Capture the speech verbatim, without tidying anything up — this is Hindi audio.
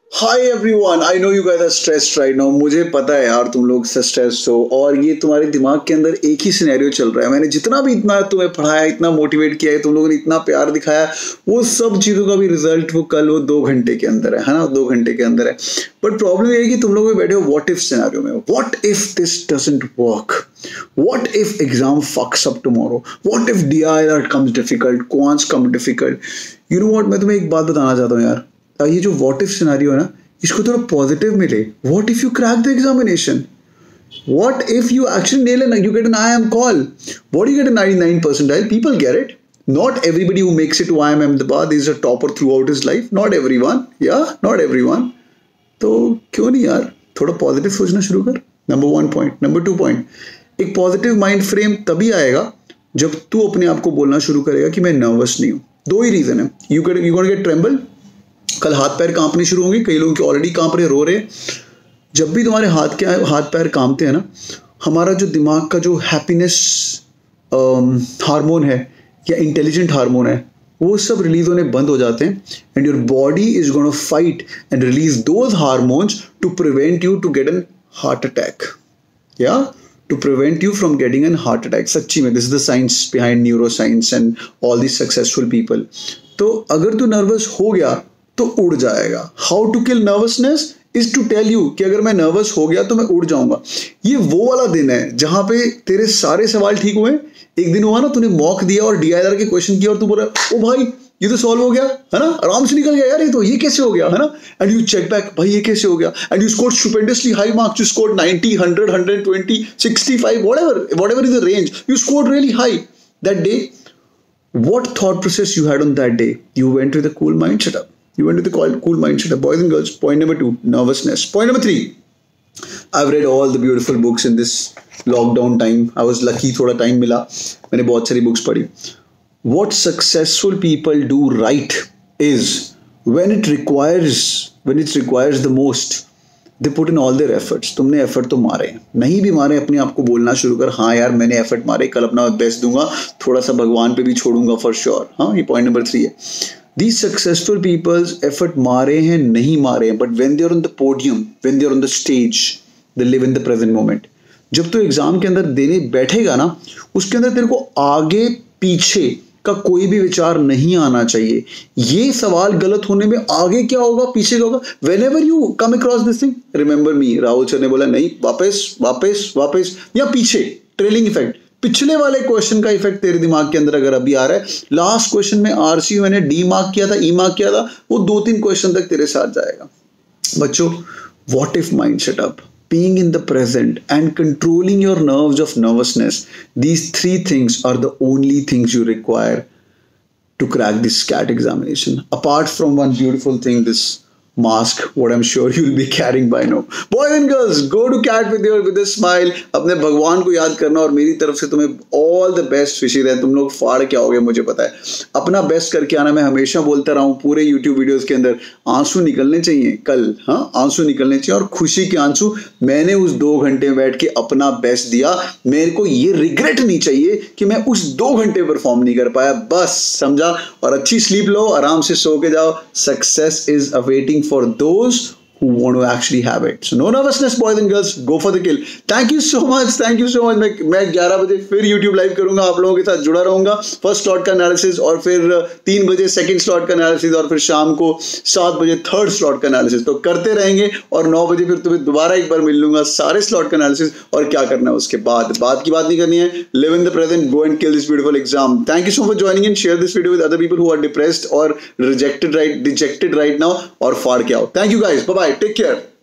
Hi everyone, I know you guys are stressed right now. मुझे पता है यार तुम लोग स्ट्रेस्ड हो और ये तुम्हारे दिमाग के अंदर एक ही सिनेरियो चल रहा है। मैंने जितना भी इतना तुम्हें पढ़ाया, इतना मोटिवेट किया है, तुम लोगों ने इतना प्यार दिखाया, वो सब चीज़ों का भी रिजल्ट वो कल वो दो घंटे के अंदर है है ना, दो घंटे के अंदर है। बट प्रॉब्लम ये है कि तुम लोग बैठे हो व्हाट इफ सिनेरियो में। What if this doesn't work? What if exam fucks up tomorrow? What if D I R comes difficult, quants come difficult? You know what, मैं तुम्हें एक बात बताना चाहता हूँ यार, ये जो व्हाट इफ सिनेरियो है ना, इसको थोड़ा पॉजिटिव मिले। What if you crack the examination? What if you actually nail it, you get an I I M call? What do you get a ninety-nine percentile? People get it. Not everybody who makes it to I I M Ahmedabad is a topper throughout his life. Not everyone. Yeah, not everyone. तो क्यों नहीं यार थोड़ा पॉजिटिव सोचना शुरू कर। Number one point. Number two point, एक पॉजिटिव माइंड फ्रेम तभी आएगा जब तू अपने आप को बोलना शुरू करेगा कि मैं नर्वस नहीं हूँ। दो ही रीजन है। You get you gonna get tremble, कल हाथ पैर कांपने शुरू होंगे, कई लोगों के ऑलरेडी कांप रहे, रो रहे। जब भी तुम्हारे हाथ के हाथ पैर कांपते हैं ना, हमारा जो दिमाग का जो हैप्पीनेस हार्मोन है या इंटेलिजेंट हार्मोन है, वो सब रिलीज होने बंद हो जाते हैं and your body is gonna fight and release those hormones to prevent you to get an heart attack, या to prevent you from getting an heart attack. सच्ची में this is the science behind neuro science and all this successful people. तो अगर तू नर्वस हो गया तो उड़ जाएगा। How to kill nervousness is to tell you कि अगर मैं नर्वस हो गया तो मैं उड़ जाऊंगा। ये वो वाला दिन है जहां पे तेरे सारे सवाल ठीक हुए। एक दिन हुआ ना, तूने मॉक दिया और डीआईआर के क्वेश्चन किया और तू बोला ओ भाई ये तो सॉल्व हो गया है ना, आराम से निकल गया यार, ये तो ये कैसे हो गया है ना। एंड यू चेक बैक, भाई ये कैसे हो गया, and you scored stupendously high marks. You scored ninety, hundred, hundred twenty, sixty five, whatever whatever is the range, you scored really high that day. What thought process you had on that day? You went with a cool mind setup. You went with a cool mind setup. Boys and girls, point number two, nervousness. Point number three, I've read all the beautiful books in this lockdown time. I was lucky, थोड़ा time मिला, मैंने बहुत सारी books पढ़ी. What successful people do right is when it requires, when it requires the most, they put in all their efforts. तुमने एफर्ट तो मारे, नहीं भी मारे अपने आप को बोलना शुरू कर, हाँ यार मैंने एफर्ट मारे, कल अपना बेस्ट दूंगा, थोड़ा सा भगवान पे भी छोड़ूंगा फॉर श्योर। हाँ, ये पॉइंट नंबर थ्री है। These successful people's एफर्ट मारे हैं नहीं मारे हैं, but when they are on the podium, when they are on the stage, they live in the present moment. जब तो एग्जाम के अंदर देने बैठेगा ना, उसके अंदर तेरे को आगे पीछे का कोई भी विचार नहीं आना चाहिए। ये सवाल गलत होने में आगे क्या होगा पीछे क्या होगा। Whenever you come across this thing, remember me, Rahul sir ने बोला नहीं, वापस वापस वापस या पीछे, ट्रेलिंग इफेक्ट, पिछले वाले क्वेश्चन का इफेक्ट तेरे दिमाग के अंदर अगर अभी आ रहा है, लास्ट क्वेश्चन में आरसी मैंने डी मार्क किया था, ई मार्क किया था, वो दो तीन क्वेश्चन तक तेरे साथ जाएगा। बच्चों, what if mind setup, being in the present and controlling your nerves of nervousness, these three things are the only things you require to crack this C A T examination. Apart from one beautiful thing, this mask, what I'm sure you'll be carrying by now. Boys and girls, go to C A T with your with a smile. अपने भगवान को याद करना और मेरी तरफ से तुम्हें all the best विशेष है। तुम लोग फाड़ क्या होगे मुझे पता है, अपना बेस्ट करके आना। मैं हमेशा बोलता रहा हूँ पूरे YouTube वीडियोस के अंदर, आंसू निकलने चाहिए कल, हाँ आंसू निकलने चाहिए, और खुशी के आंसू। मैंने उस दो घंटे में बैठ के अपना बेस्ट दिया, मेरे को ये रिग्रेट नहीं चाहिए कि मैं उस दो घंटे परफॉर्म नहीं कर पाया, बस समझा। और अच्छी स्लीप लो, आराम से सो के जाओ। Success is awaiting for those who want to actually have it. So no nervousness, boys and girls, go for the kill. Thank you so much, thank you so much. मैं मैं ग्यारह बजे फिर YouTube लाइव करूंगा, आप लोगों के साथ जुड़ा रहूंगा। फर्स्ट स्लॉट का एनालिसिस, और फिर तीन बजे सेकंड स्लॉट का एनालिसिस, और फिर शाम को सात बजे थर्ड स्लॉट का एनालिसिस। तो करते रहेंगे, और नौ बजे फिर तुम्हें दोबारा एक बार मिल लूंगा, सारे स्लॉट का एनालिसिस और क्या करना है उसके बाद। बात की बात नहीं करनी है, live in the present, go and kill this beautiful exam. Thank you so much for joining in, share this video with other people who are depressed और rejected right dejected right now, और फाड़ के आओ। Thank you guys, bye bye, take care.